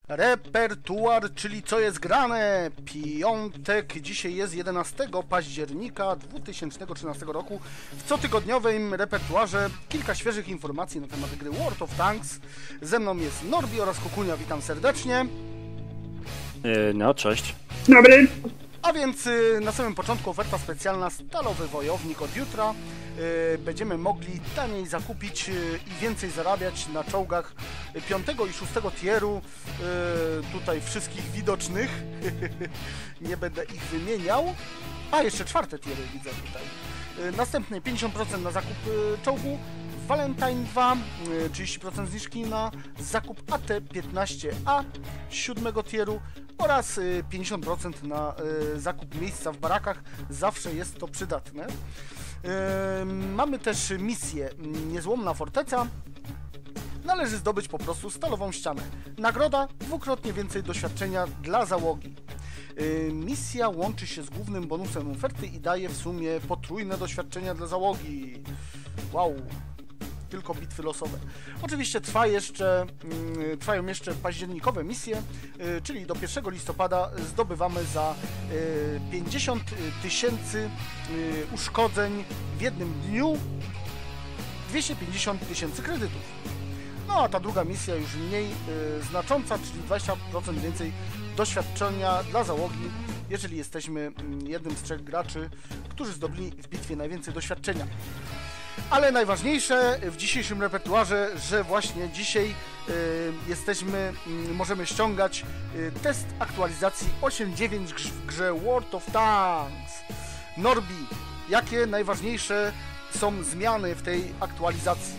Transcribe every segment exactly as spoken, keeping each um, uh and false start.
Repertuar, czyli co jest grane. Piątek, dzisiaj jest jedenastego października dwa tysiące trzynastego roku. W cotygodniowym repertuarze kilka świeżych informacji na temat gry World of Tanks. Ze mną jest Norbi oraz Kukunia, witam serdecznie. Yy, no, cześć. Dobry. A więc y, na samym początku oferta specjalna Stalowy Wojownik od jutra. Y, będziemy mogli taniej zakupić y, i więcej zarabiać na czołgach piątego i szóstego tieru. Y, tutaj wszystkich widocznych. Nie będę ich wymieniał. A jeszcze czwarte tiery widzę tutaj. Y, następnie pięćdziesiąt procent na zakup y, czołgu. Valentine dwa, trzydzieści procent zniżki na zakup A T piętnaście A siódmego tieru oraz pięćdziesiąt procent na zakup miejsca w barakach. Zawsze jest to przydatne. Mamy też misję Niezłomna Forteca. Należy zdobyć po prostu stalową ścianę. Nagroda dwukrotnie więcej doświadczenia dla załogi. Misja łączy się z głównym bonusem oferty i daje w sumie potrójne doświadczenia dla załogi. Wow! Tylko bitwy losowe. Oczywiście trwa jeszcze, y, trwają jeszcze październikowe misje, y, czyli do pierwszego listopada zdobywamy za y, pięćdziesiąt tysięcy y, uszkodzeń w jednym dniu dwieście pięćdziesiąt tysięcy kredytów. No a ta druga misja już mniej y, znacząca, czyli dwadzieścia procent więcej doświadczenia dla załogi, jeżeli jesteśmy y, jednym z trzech graczy, którzy zdobyli w bitwie najwięcej doświadczenia. Ale najważniejsze w dzisiejszym repertuarze, że właśnie dzisiaj y, jesteśmy, y, możemy ściągać y, test aktualizacji osiem dziewięć w grze World of Tanks. Norbi, jakie najważniejsze są zmiany w tej aktualizacji?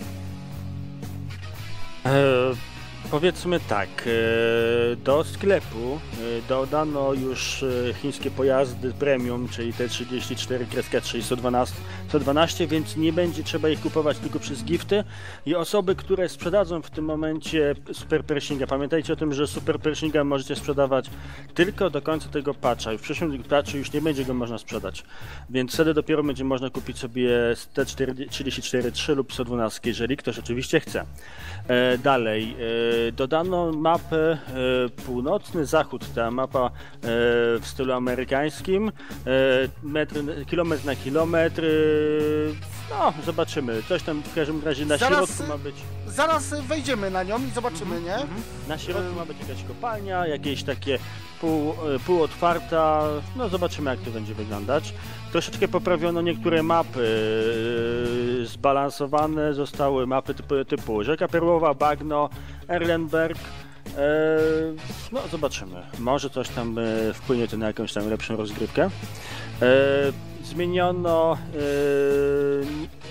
E, powiedzmy tak, e, do sklepu e, dodano już e, chińskie pojazdy premium, czyli te trzydzieści cztery trzy i sto dwanaście, więc nie będzie trzeba ich kupować tylko przez gifty i osoby, które sprzedadzą w tym momencie Super Pershinga. Pamiętajcie o tym, że Super Pershinga możecie sprzedawać tylko do końca tego patcha i w przyszłym patchu już nie będzie go można sprzedać, więc wtedy dopiero będzie można kupić sobie T trzydzieści cztery trzy lub sto dwanaście, jeżeli ktoś oczywiście chce. E, dalej, e, dodano mapę e, północny zachód, ta mapa e, w stylu amerykańskim, e, metr, kilometr na kilometr, e, no zobaczymy, coś tam w każdym razie na Zaraz, środku ma być... Zaraz wejdziemy na nią i zobaczymy, mm-hmm, nie? Mm-hmm. Na środku ma być jakaś kopalnia, jakieś takie pół, półotwarta, no zobaczymy jak to będzie wyglądać. Troszeczkę poprawiono niektóre mapy, yy, zbalansowane zostały mapy typu, typu Rzeka Perłowa, Bagno, Erlenberg. Yy, no zobaczymy, może coś tam yy, wpłynie to na jakąś tam lepszą rozgrywkę. Yy, zmieniono yy,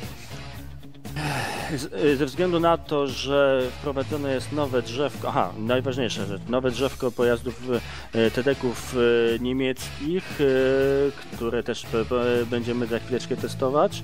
ze względu na to, że wprowadzone jest nowe drzewko, aha, najważniejsza rzecz, nowe drzewko pojazdów T D ków niemieckich, które też będziemy za chwileczkę testować.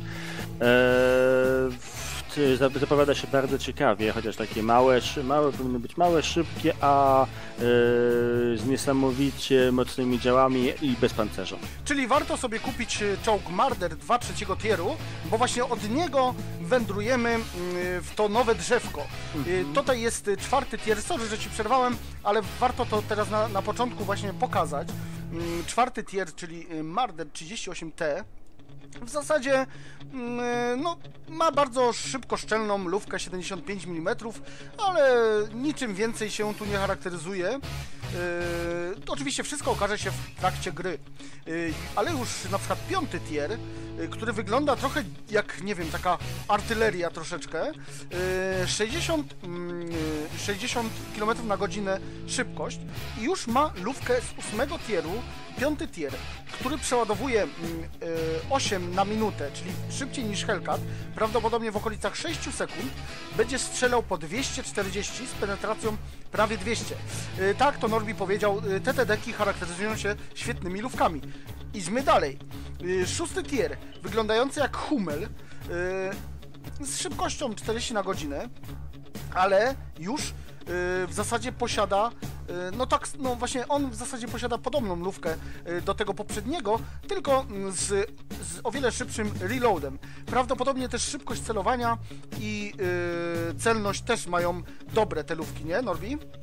Zapowiada się bardzo ciekawie, chociaż takie małe, małe powinny być małe, szybkie, a yy, z niesamowicie mocnymi działami i bez pancerza. Czyli warto sobie kupić czołg Marder dwa trzeciego tieru, bo właśnie od niego wędrujemy w to nowe drzewko. Mm-hmm. Tutaj jest czwarty tier, sorry, że ci przerwałem, ale warto to teraz na, na początku właśnie pokazać. Czwarty tier, czyli Marder trzydzieści osiem T. W zasadzie no, ma bardzo szybko szczelną lufkę siedemdziesiąt pięć milimetrów, ale niczym więcej się tu nie charakteryzuje. Yy, to oczywiście wszystko okaże się w trakcie gry. Yy, ale już na przykład piąty tier, yy, który wygląda trochę jak, nie wiem, taka artyleria troszeczkę. Yy, sześćdziesiąt, yy, sześćdziesiąt kilometrów na godzinę szybkość i już ma lufkę z ósmego tieru, piąty tier, który przeładowuje yy, osiem na minutę, czyli szybciej niż Hellcat, prawdopodobnie w okolicach sześć sekund, będzie strzelał po dwieście czterdzieści z penetracją prawie dwieście. Yy, tak to Norbi powiedział, yy, te T D ki charakteryzują się świetnymi lówkami. Idźmy dalej. Yy, szósty tier, wyglądający jak Hummel, yy, z szybkością czterdzieści na godzinę, ale już w zasadzie posiada, no tak, no właśnie on w zasadzie posiada podobną lufkę do tego poprzedniego, tylko z, z o wiele szybszym reloadem. Prawdopodobnie też szybkość celowania i yy, celność też mają dobre te lufki, nie, Norbi?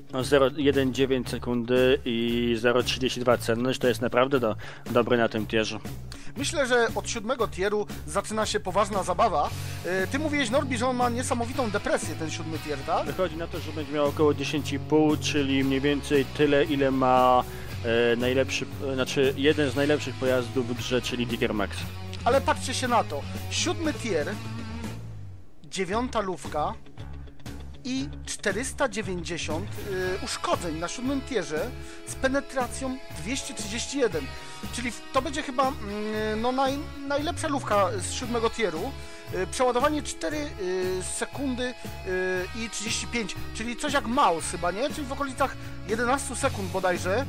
No zero przecinek jeden dziewięć sekundy i zero przecinek trzydzieści dwa cenność to jest naprawdę do, dobre na tym tierze. Myślę, że od siódmego tieru zaczyna się poważna zabawa. Ty mówiłeś, Norbi, że on ma niesamowitą depresję, ten siódmy tier, tak? Wychodzi na to, że będzie miał około dziesięć i pół, czyli mniej więcej tyle, ile ma e, najlepszy, znaczy jeden z najlepszych pojazdów w grze, czyli Digger Max. Ale patrzcie się na to. Siódmy tier, dziewiąta lufka i czterysta dziewięćdziesiąt y, uszkodzeń na siódmym tierze z penetracją dwieście trzydzieści jeden. Czyli to będzie chyba y, no, naj, najlepsza lufka z siódmego tieru. Y, przeładowanie cztery y, sekundy y, i trzydzieści pięć, czyli coś jak mouse chyba, nie? Czyli w okolicach jedenaście sekund bodajże y,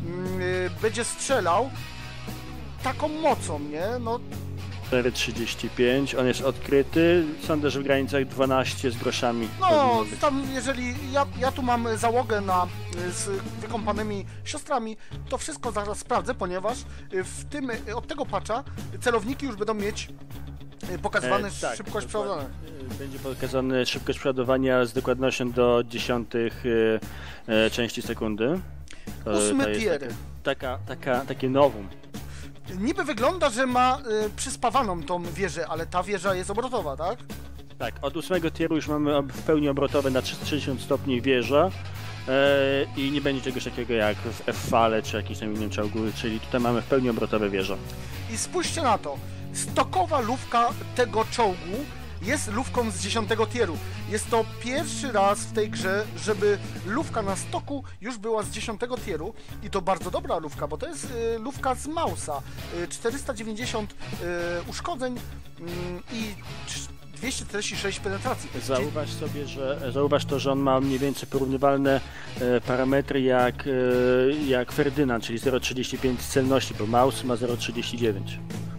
będzie strzelał taką mocą, nie? No, cztery trzydzieści pięć, on jest odkryty, sądzę, że w granicach dwanaście z groszami. No, tam jeżeli ja, ja tu mam załogę na, z wykąpanymi siostrami, to wszystko zaraz sprawdzę, ponieważ w tym, od tego patcha celowniki już będą mieć pokazywane e, tak, szybkość przeładowania. Będzie pokazane szybkość przeładowania z dokładnością do dziesiątych e, e, części sekundy. To, Ósmy to jest tier. Taka, taka, taka, takie nowum. Niby wygląda, że ma y, przyspawaną tą wieżę, ale ta wieża jest obrotowa, tak? Tak, od ósmego tieru już mamy w pełni obrotowe na trzysta sześćdziesiąt stopni wieża e, i nie będzie czegoś takiego jak w F-fale czy jakimś tam innym czołgu, czyli tutaj mamy w pełni obrotowe wieże. I spójrzcie na to, stokowa lufka tego czołgu jest lufką z dziesiątego tieru. Jest to pierwszy raz w tej grze, żeby lufka na stoku już była z dziesiątego tieru i to bardzo dobra lufka, bo to jest y, lufka z Mausa. Y, czterysta dziewięćdziesiąt y, uszkodzeń y, i dwieście czterdzieści sześć penetracji. Zauważ sobie, że zauważ to, że on ma mniej więcej porównywalne e, parametry jak, e, jak Ferdynand, czyli zero przecinek trzydzieści pięć celności, bo Maus ma zero przecinek trzydzieści dziewięć.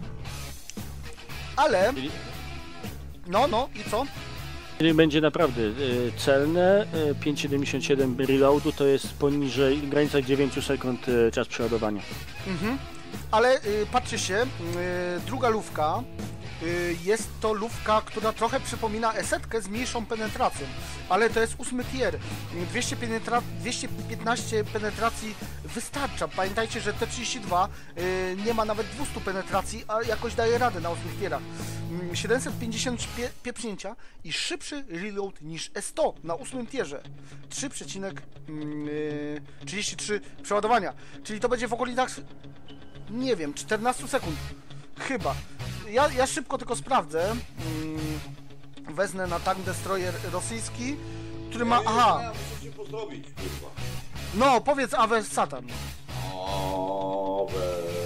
Ale... Czyli... No, no i co? Czyli będzie naprawdę y, celne, y, pięć przecinek siedemdziesiąt siedem reloadu to jest poniżej, w granicach dziewięć sekund y, czas przeładowania. Mhm. Ale y, patrzcie się, y, druga lufka y, jest to lufka, która trochę przypomina esetkę z mniejszą penetracją, ale to jest ósmy tier. dwieście, penetra dwieście piętnaście penetracji wystarcza. Pamiętajcie, że T trzydzieści dwa y, nie ma nawet dwieście penetracji, a jakoś daje radę na ósmych tierach. Y, siedemset pięćdziesiąt pie pieprznięcia i szybszy reload niż E sto na ósmym tierze. trzy przecinek trzydzieści trzy przeładowania, czyli to będzie w okolicach, nie wiem, czternaście sekund. Chyba. Ja, ja szybko tylko sprawdzę. Hmm, wezmę na Tank Destroyer rosyjski, który ma... Aha! Ja muszę cię pozdrowić, kurwa. No, powiedz Awe Satan. Awe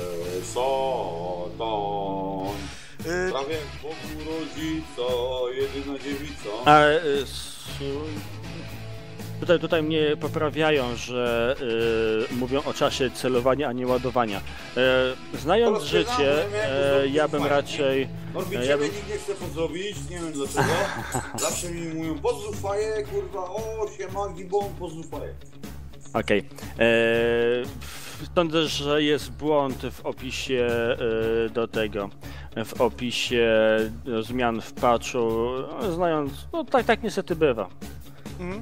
Satan. Y, Prawie Bogu rodzica, jedyna dziewica. A y, s, tutaj, tutaj mnie poprawiają, że y, mówią o czasie celowania, a nie ładowania. Y, znając życie, y, ja bym raczej... Norbi, ja ciebie bym... nikt nie chce pozdrowić, nie wiem dlaczego. Zawsze mi mówią pozdrów faję, kurwa, o siema, gibon, pozdrów faję. Okej. Okay. Sądzę, że jest błąd w opisie e, do tego, w opisie e, zmian w patchu, no, znając, no tak, tak niestety bywa. mm. y,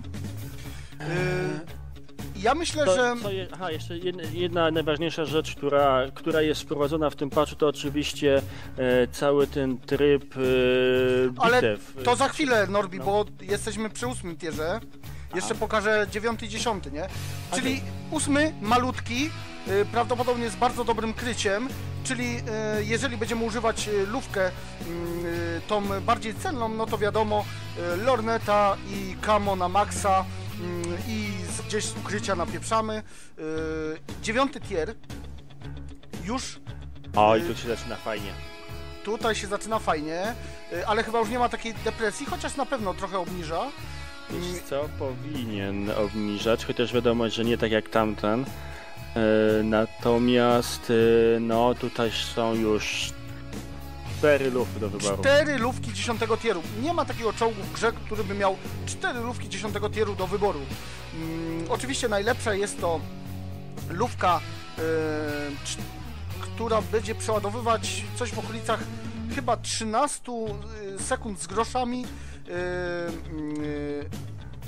ja myślę, To, że... co je, aha, jeszcze jedna, jedna najważniejsza rzecz, która, która jest wprowadzona w tym patchu, to oczywiście e, cały ten tryb e, Ale bitew. to za chwilę, Norbi, No. bo jesteśmy przy ósmym tierze. Jeszcze pokażę dziewiąty i dziesiąty, nie? Czyli ósmy, malutki, y, prawdopodobnie z bardzo dobrym kryciem, czyli y, jeżeli będziemy używać y, lufkę y, tą bardziej celną, no to wiadomo, y, lorneta i camo na maksa y, i z, gdzieś z ukrycia napieprzamy. Y, dziewiąty tier już... Oj, tu się zaczyna fajnie. Tutaj się zaczyna fajnie, y, ale chyba już nie ma takiej depresji, chociaż na pewno trochę obniża. Wiesz co, powinien obniżać, chociaż wiadomo, że nie tak jak tamten. E, natomiast e, no tutaj są już cztery lufy do wyboru. Cztery lufki dziesiątego tieru. Nie ma takiego czołgu w grze, który by miał cztery lufki dziesiątego tieru do wyboru. Mm, oczywiście najlepsza jest to lufka, yy, która będzie przeładowywać coś w okolicach chyba trzynaście sekund z groszami. Yy, yy,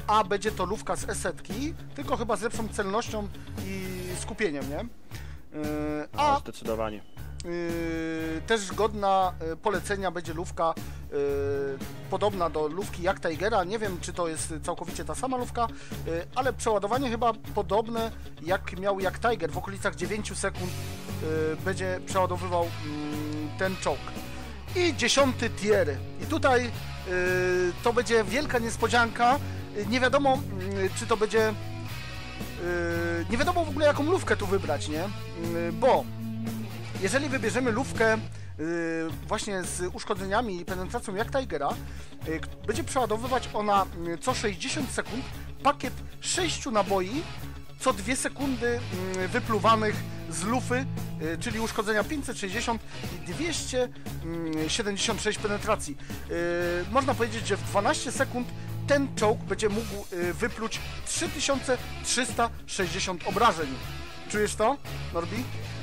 a będzie to lufka z esetki, tylko chyba z lepszą celnością i skupieniem, nie? Yy, a No, zdecydowanie. Yy, też godna yy, polecenia będzie lufka yy, podobna do lufki jak Tigera. Nie wiem, czy to jest całkowicie ta sama lufka, yy, ale przeładowanie chyba podobne jak miał jak Tiger. W okolicach dziewięć sekund yy, będzie przeładowywał yy, ten czołg. I dziesiąty tier. I tutaj yy, to będzie wielka niespodzianka. Yy, nie wiadomo, yy, czy to będzie... Yy, nie wiadomo w ogóle, jaką lufkę tu wybrać, nie? Yy, bo jeżeli wybierzemy lufkę yy, właśnie z uszkodzeniami i penetracją jak Tigera, yy, będzie przeładowywać ona yy, co sześćdziesiąt sekund pakiet sześciu naboi co dwie sekundy yy, wypluwanych z lufy, yy, czyli uszkodzenia pięćset sześćdziesiąt i dwieście siedemdziesiąt sześć penetracji. Yy, można powiedzieć, że w dwanaście sekund ten czołg będzie mógł yy, wypluć trzy tysiące trzysta sześćdziesiąt obrażeń. Czujesz to, Norbi?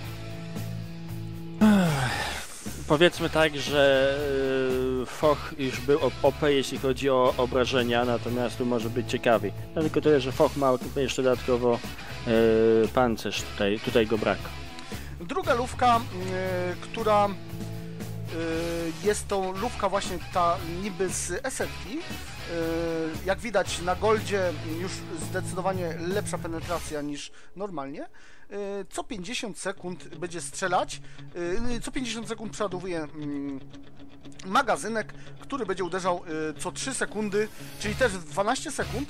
Powiedzmy tak, że yy, Foch już był O P, jeśli chodzi o obrażenia, natomiast tu może być ciekawiej. No, tylko tyle, że Foch ma jeszcze dodatkowo yy, pancerz, tutaj, tutaj go brak. Druga lufka, yy, która yy, jest tą lufka właśnie ta niby z esetki. Yy, jak widać na goldzie już zdecydowanie lepsza penetracja niż normalnie. Yy, co pięćdziesiąt sekund będzie strzelać, yy, co pięćdziesiąt sekund przeładowuje yy, magazynek, który będzie uderzał yy, co trzy sekundy, czyli też dwanaście sekund.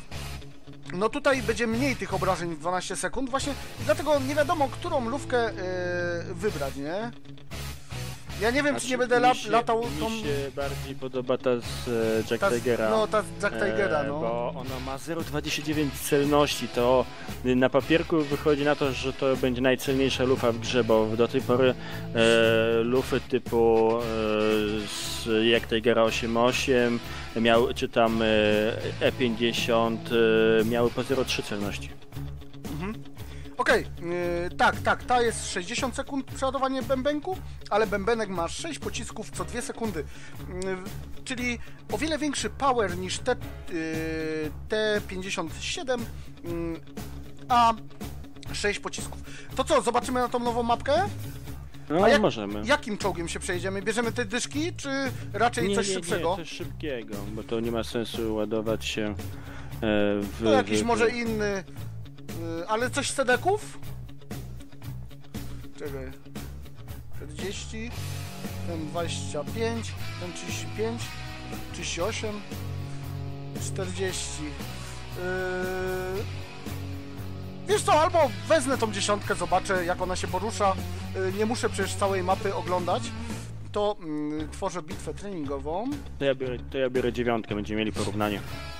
No tutaj będzie mniej tych obrażeń w dwanaście sekund, właśnie dlatego nie wiadomo, którą lufkę yy, wybrać, nie? Ja nie wiem, Znaczy, czy nie będę la, się, latał tą... Mi się bardziej podoba ta z e, Jack ta, Tigera. No, ta z Jack Tigera, no. E, bo ona ma zero przecinek dwadzieścia dziewięć celności, to na papierku wychodzi na to, że to będzie najcelniejsza lufa w grze, bo do tej pory e, lufy typu e, z Jack Tigera osiem osiem miał, czy tam e, E pięćdziesiąt e, miały po zero przecinek trzy celności. Mhm. Okej, okay, yy, tak, tak, ta jest sześćdziesiąt sekund przeładowanie bębenku, ale bębenek ma sześć pocisków co dwie sekundy, yy, czyli o wiele większy power niż T, yy, T pięćdziesiąt siedem, yy, a sześć pocisków. To co, zobaczymy na tą nową mapkę? No, a jak, możemy. Jakim czołgiem się przejedziemy? Bierzemy te dyszki, czy raczej nie, coś nie, szybszego? Nie, coś szybkiego, bo to nie ma sensu ładować się e, w... No jakiś w, może inny... Yy, ale coś z sedeków? Czekaj. czterdzieści, ten dwadzieścia pięć, ten trzydzieści pięć, trzydzieści osiem, czterdzieści. Yy... Wiesz co, albo wezmę tą dziesiątkę, zobaczę jak ona się porusza. Yy, nie muszę przecież całej mapy oglądać. To yy, tworzę bitwę treningową. To ja, biorę, to ja biorę dziewiątkę, będziemy mieli porównanie.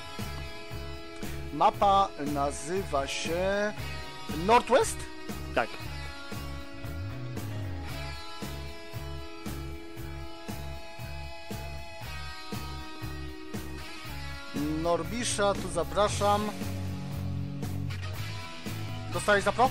Mapa nazywa się Northwest? Tak. Norbisza, tu zapraszam. Dostałeś zapro?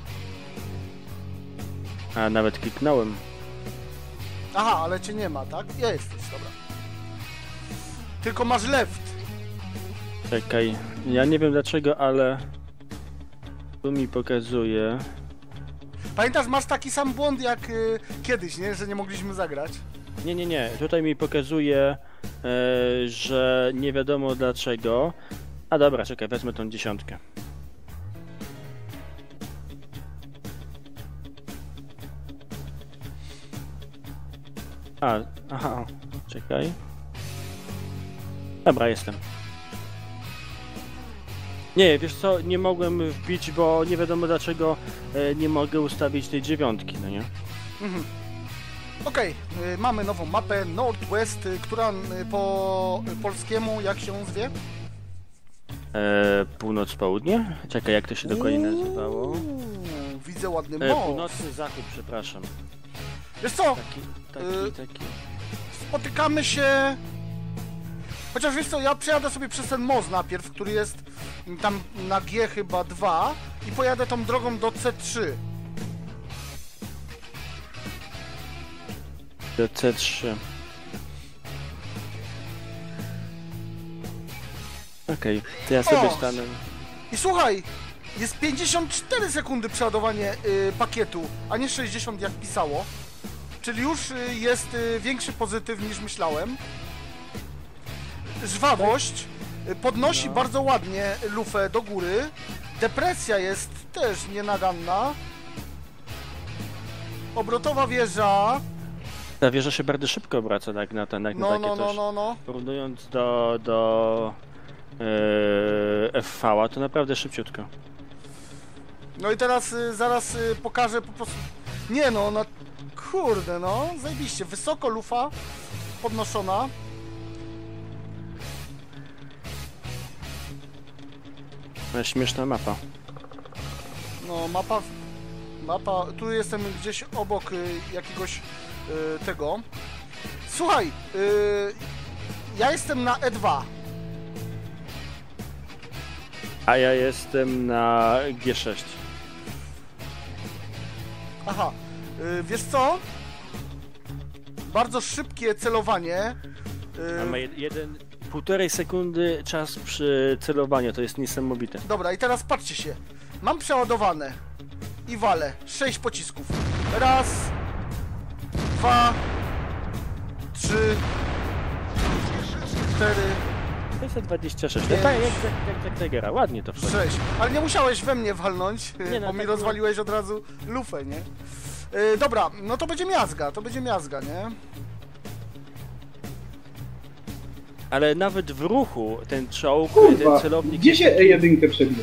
A nawet kliknąłem. Aha, ale cię nie ma, tak? Jesteś, dobra. Tylko masz left. Czekaj, ja nie wiem dlaczego, ale tu mi pokazuje. Pamiętasz, masz taki sam błąd jak y, kiedyś, nie? Że nie mogliśmy zagrać. Nie, nie, nie. Tutaj mi pokazuje, e, że nie wiadomo dlaczego. A dobra, czekaj, wezmę tą dziesiątkę. A, aha, czekaj. Dobra, jestem. Nie, wiesz co, nie mogłem wbić, bo nie wiadomo dlaczego e, nie mogę ustawić tej dziewiątki, no nie? Mhm. Okej, okay, y, mamy nową mapę Northwest, y, która y, po y, polskiemu jak się zwie? E, północ-południe? Czekaj, jak to się dokładnie nazywało? Uuu, widzę ładny E, most. północny zachód, przepraszam. Wiesz co? Taki, taki, Y- taki. Spotykamy się... Chociaż wiesz co, ja przejadę sobie przez ten most najpierw, który jest tam na G chyba dwa i pojadę tą drogą do C trzy. Do C trzy. Okej, to ja sobie O! stanę. I słuchaj, jest pięćdziesiąt cztery sekundy przeładowanie y, pakietu, a nie sześćdziesiąt jak pisało. Czyli już y, jest y, większy pozytyw niż myślałem. Żwawość y, podnosi No. bardzo ładnie lufę do góry. Depresja jest też nienaganna. Obrotowa wieża. Ta wieża się bardzo szybko obraca tak na, ten, jak na No, takie no, no, coś. no, no. Porównując do, do yy, F V-a, to naprawdę szybciutko. No i teraz y, zaraz y, pokażę po prostu... Nie no, no... Kurde no, zajebiście. Wysoko lufa podnoszona. No, śmieszna mapa. No, mapa... Mapa... Tu jestem gdzieś obok y, jakiegoś y, tego. Słuchaj, y, ja jestem na E dwa. A ja jestem na G sześć. Aha, y, wiesz co? Bardzo szybkie celowanie. Y, Mamy jed, jeden, półtorej sekundy czas przy celowaniu, to jest niesamowite. Dobra, i teraz patrzcie się. Mam przeładowane i walę sześć pocisków. Raz, dwa, trzy, cztery, sześćset dwadzieścia sześć, no Pięć. tak jak, jak, jak, jak Tigera, ładnie to wchodzi. sześć. Ale nie musiałeś we mnie walnąć, Nie no, bo mi tak rozwaliłeś od razu lufę, nie? Yy, dobra, no to będzie miazga, to będzie miazga, nie? Ale nawet w ruchu ten czołg, Kurwa, ten celownik... gdzie się E jeden przebije?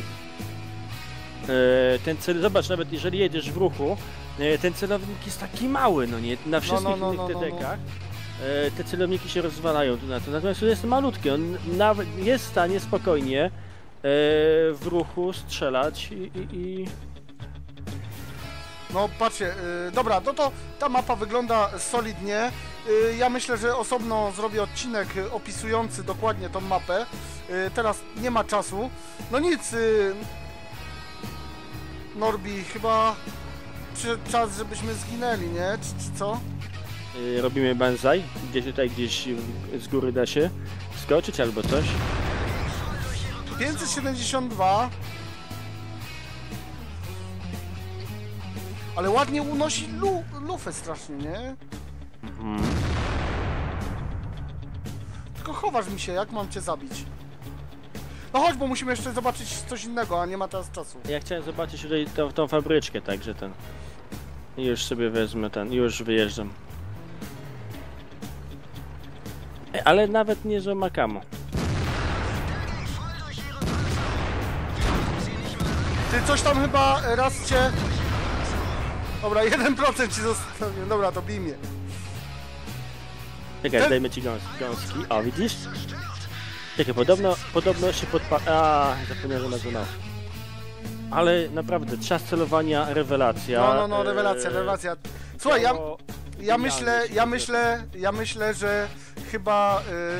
E, ten cel, zobacz, nawet jeżeli jedziesz w ruchu, e, ten celownik jest taki mały, no nie, na wszystkich no, no, innych no, no, T D kach e, te celowniki się rozwalają tu na to, natomiast tu jest malutki, on nawet jest w stanie spokojnie e, w ruchu strzelać i... i, i... No patrzcie, yy, dobra, no to ta mapa wygląda solidnie. Yy, ja myślę, że osobno zrobię odcinek yy, opisujący dokładnie tą mapę. Yy, teraz nie ma czasu. No nic, yy, Norbi, chyba przyszedł czas, żebyśmy zginęli, nie? Czy, czy co? e, robimy banzai, gdzieś tutaj gdzieś z góry da się skoczyć albo coś. pięćset siedemdziesiąt dwa. Ale ładnie unosi lu lufę strasznie, nie? Mhm. Tylko chowasz mi się, jak mam cię zabić? No chodź, bo musimy jeszcze zobaczyć coś innego, a nie ma teraz czasu. Ja chciałem zobaczyć tutaj tą, tą fabryczkę, także ten... I już sobie wezmę ten, już wyjeżdżam. E, Ale nawet nie, że ma kamo. Ty coś tam chyba raz cię... Dobra, jeden procent ci zostawię. Dobra, to bij mnie. Czekaj, Ten- dajmy ci gąs gąski. O, widzisz? Czekaj, podobno, podobno się podpa... A, zapomniałem, że nazywał. Ale naprawdę, czas celowania, rewelacja. No, no, no, rewelacja, Eee, rewelacja. Słuchaj, ja, ciało ja genialnie myślę, się ja robi. myślę, ja myślę, że chyba...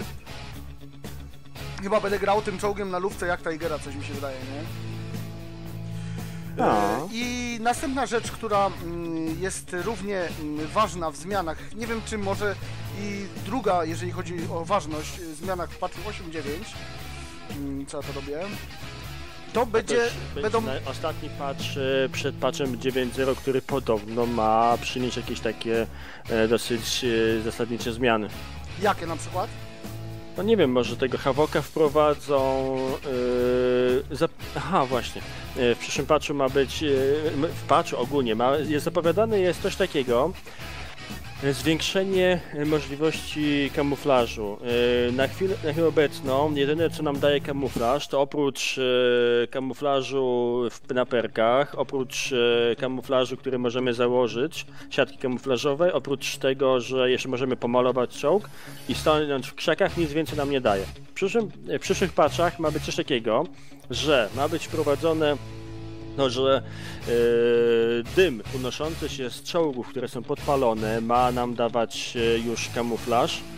Y, chyba będę grał tym czołgiem na lufce jak Tigera, coś mi się wydaje, nie? No. E, I następna rzecz, która mm, jest równie mm, ważna w zmianach, nie wiem czy może i druga, jeżeli chodzi o ważność, w zmianach w patchu osiem dziewięć, mm, co ja to robię, to będzie, To już będą, będzie na- ostatni patch e, przed patchem dziewięć zero, który podobno ma przynieść jakieś takie e, dosyć e, zasadnicze zmiany. jakie na przykład? No nie wiem, może tego Havoka wprowadzą... Yy, zap... Aha, właśnie. Yy, w przyszłym patchu ma być... Yy, w patchu ogólnie ma, jest zapowiadane jest coś takiego. Yy, zwiększenie możliwości kamuflażu. Yy, na, chwilę, na chwilę obecną jedyne co nam daje kamuflaż to oprócz yy, kamuflażu w, na perkach, oprócz yy, kamuflażu, który możemy założyć, siatki kamuflażowe, oprócz tego, że jeszcze możemy pomalować czołg i stanąć w krzakach, nic więcej nam nie daje. W, przyszłym, w przyszłych patchach ma być coś takiego, że ma być wprowadzone no, że yy, dym unoszący się z czołgów, które są podpalone, ma nam dawać yy, już kamuflaż.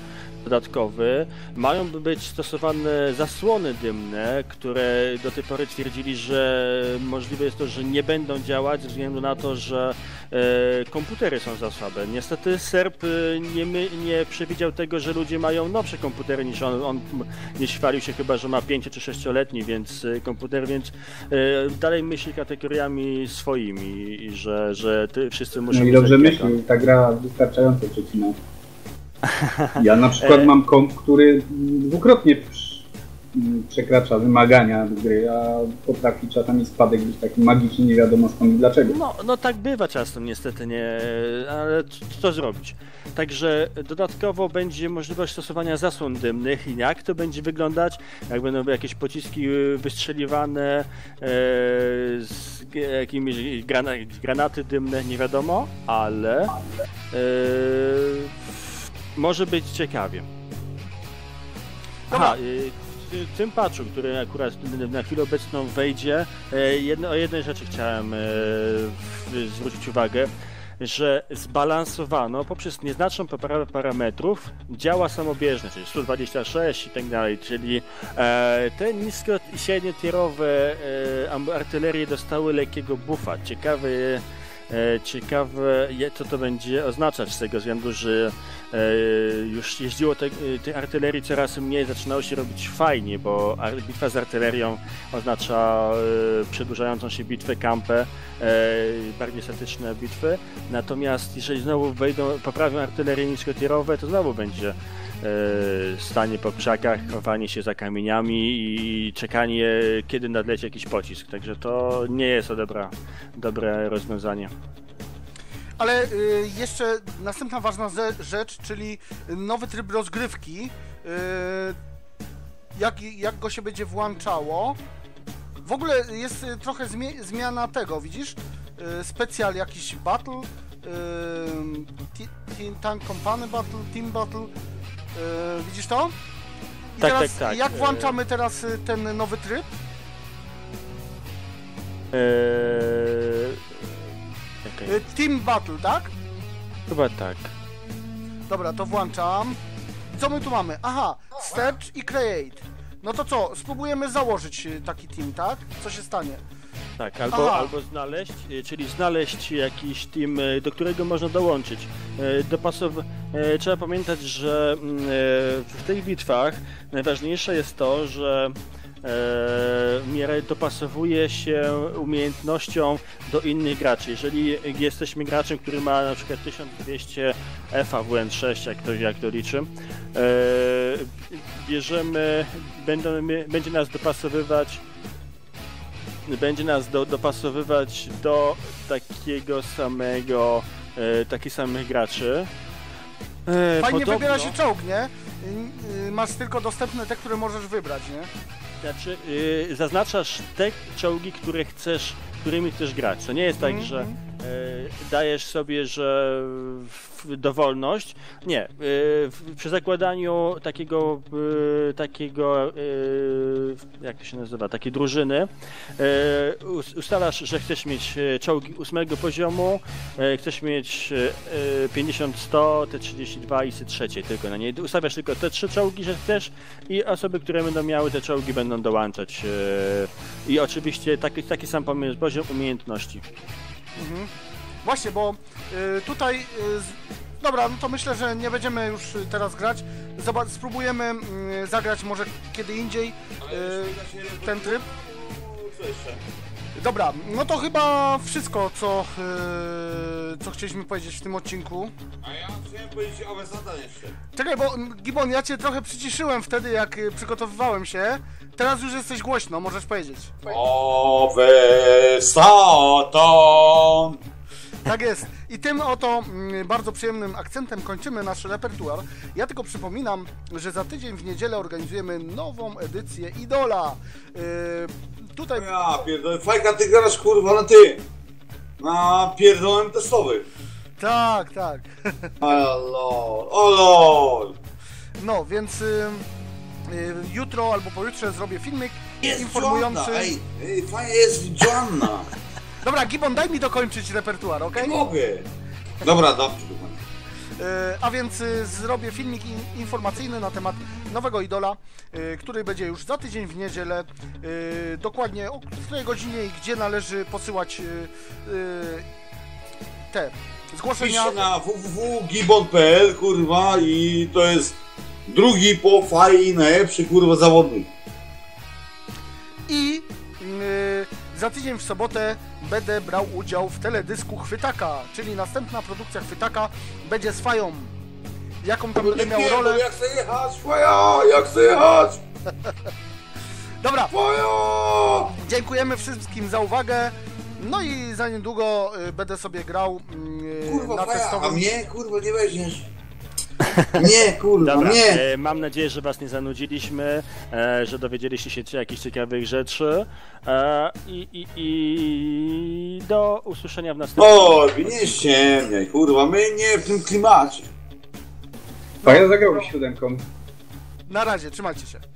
dodatkowy mają być stosowane zasłony dymne, które do tej pory twierdzili, że możliwe jest to, że nie będą działać ze względu na to, że e, komputery są za słabe. Niestety Serb nie, my, nie przewidział tego, że ludzie mają nowsze komputery niż on. On nie chwalił się chyba, że ma pięcio czy sześcioletni więc komputer, więc e, dalej myśli kategoriami swoimi i że, że ty, wszyscy muszą... No i dobrze myśli, ta gra wystarczająco przecina. Ja na przykład mam komp, który dwukrotnie przekracza wymagania gry, a potrafi czasami spadek być taki magiczny, nie wiadomo skąd i dlaczego. No, no tak bywa czasem niestety, nie, ale co, co zrobić? Także dodatkowo będzie możliwość stosowania zasłon dymnych i jak to będzie wyglądać, jak będą jakieś pociski wystrzeliwane, e, z jakimiś grana, granaty dymne, nie wiadomo, ale e, może być ciekawie. Aha, w tym patchu, który akurat na chwilę obecną wejdzie, jedno, o jednej rzeczy chciałem zwrócić uwagę, że zbalansowano poprzez nieznaczną poprawę parametrów działa samobieżne, czyli sto dwadzieścia sześć i tak dalej, czyli te nisko i średniotierowe artylerie dostały lekkiego buffa. Ciekawy Ciekawe, co to będzie oznaczać z tego względu, że już jeździło tej te artylerii coraz mniej, zaczynało się robić fajnie, bo bitwa z artylerią oznacza przedłużającą się bitwę, kampę, bardziej statyczne bitwy. Natomiast jeżeli znowu wejdą, poprawią artylerie niskotierowe, to znowu będzie stanie po krzakach, chowanie się za kamieniami i czekanie, kiedy nadleci jakiś pocisk. Także to nie jest to dobra, dobre rozwiązanie. Ale y, jeszcze następna ważna rzecz, czyli nowy tryb rozgrywki. Y, jak, jak go się będzie włączało. W ogóle jest trochę zmie zmiana tego, widzisz? Y, specjal jakiś battle, y, Tank Company Battle, Team Battle. Yy, widzisz to? I tak, teraz, tak, tak. Jak włączamy teraz ten nowy tryb? Eee... Okay. Team Battle, tak? Chyba tak. Dobra, to włączam. Co my tu mamy? Aha, Search i Create. No to co? Spróbujemy założyć taki team, tak? Co się stanie? Tak, albo, albo znaleźć, czyli znaleźć jakiś team, do którego można dołączyć. Dopasow... Trzeba pamiętać, że w tych bitwach najważniejsze jest to, że w miarę dopasowuje się umiejętnością do innych graczy. Jeżeli jesteśmy graczem, który ma na przykład tysiąc dwieście F A W N sześć, jak to, jak to liczy, bierzemy, będą, będzie nas dopasowywać będzie nas do, dopasowywać do takiego samego, e, takich samych graczy. E, Fajnie podobno... wybiera się czołg, nie? Masz tylko dostępne te, które możesz wybrać, nie? Znaczy, y, zaznaczasz te czołgi, które chcesz, którymi chcesz grać. To nie jest tak, mm -hmm. że y, dajesz sobie, że w, dowolność. Nie. Y, przy zakładaniu takiego, y, takiego y, jak to się nazywa, takiej drużyny, y, ustalasz, że chcesz mieć czołgi ósmego poziomu, y, chcesz mieć y, pięćdziesiąt sto, T trzydzieści dwa i S trzy tylko na niej. Ustawiasz tylko te trzy czołgi, że chcesz i osoby, które będą miały te czołgi, będą dołączać. Yy, I oczywiście taki, taki sam poziom umiejętności. Mhm. Właśnie, bo yy, tutaj... Yy, dobra, no to myślę, że nie będziemy już teraz grać. Zobacz, spróbujemy yy, zagrać może kiedy indziej yy, ten tryb. Co jeszcze? Dobra, no to chyba wszystko, co, yy, co chcieliśmy powiedzieć w tym odcinku. A ja chciałem powiedzieć o Wesatan jeszcze. Czekaj, bo Gibbon, ja cię trochę przyciszyłem wtedy, jak przygotowywałem się. Teraz już jesteś głośno, możesz powiedzieć. O Wesatan! Tak jest. I tym oto mm, bardzo przyjemnym akcentem kończymy nasz repertuar. Ja tylko przypominam, że za tydzień w niedzielę organizujemy nową edycję Idola. Yy, tutaj... Ja pierdolę, fajka, ty grasz kurwa na ty! Na pierdolem testowy. Tak, tak. O lol, o lol. No, więc yy, yy, jutro albo pojutrze zrobię filmik jest informujący... Joanna. Ej, ej, fajnie jest Joanna. Dobra, Gibbon, daj mi dokończyć repertuar, okej? Okay? Nie mogę. Dobra, dobrze. A więc zrobię filmik informacyjny na temat nowego idola, który będzie już za tydzień w niedzielę, dokładnie o której godzinie i gdzie należy posyłać te zgłoszenia. Piszcie na w w w kropka gibon kropka p l, kurwa, i to jest drugi po fali najlepszy, kurwa, zawodnik. I yy, za tydzień w sobotę będę brał udział w teledysku Chwytaka, czyli następna produkcja Chwytaka będzie z Fają. Jaką tam będę miał rolę? Jak chcę jechać, Faja, jak chcę jechać! Dobra, Faja! dziękujemy wszystkim za uwagę. No i za niedługo y, będę sobie grał y, Kurwa, na Faja, testowym... a mnie, kurwa, nie weźmiesz. Nie, kurwa, Dobra, nie! e, mam nadzieję, że was nie zanudziliśmy, e, że dowiedzieliście się jakichś ciekawych rzeczy e, i, i, i do usłyszenia w następnym. O, nie ściemniaj, kurwa, my nie w tym klimacie. Faja zagrał siódemką. Na razie, trzymajcie się.